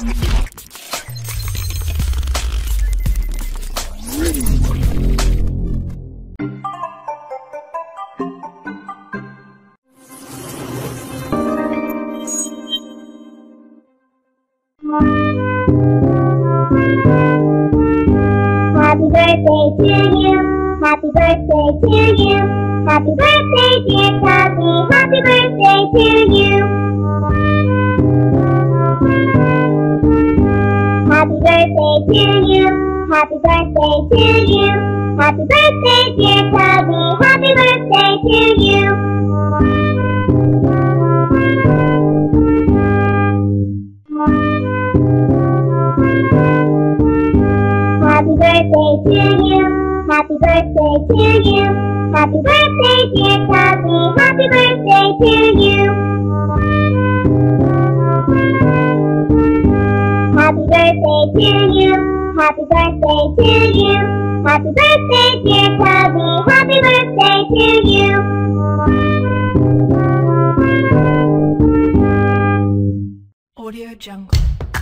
Happy birthday to you. Happy birthday to you. Happy birthday, dear Tubby. Happy birthday to you. Happy birthday to you. Happy birthday to you. Happy birthday, dear Tubby. Happy birthday to you. Happy birthday to you. Happy birthday to you. Happy birthday, dear Tubby. Happy birthday to you. Happy birthday to you. Happy birthday to you. Happy birthday, dear Tubby. Happy birthday to you. Audio Jungle.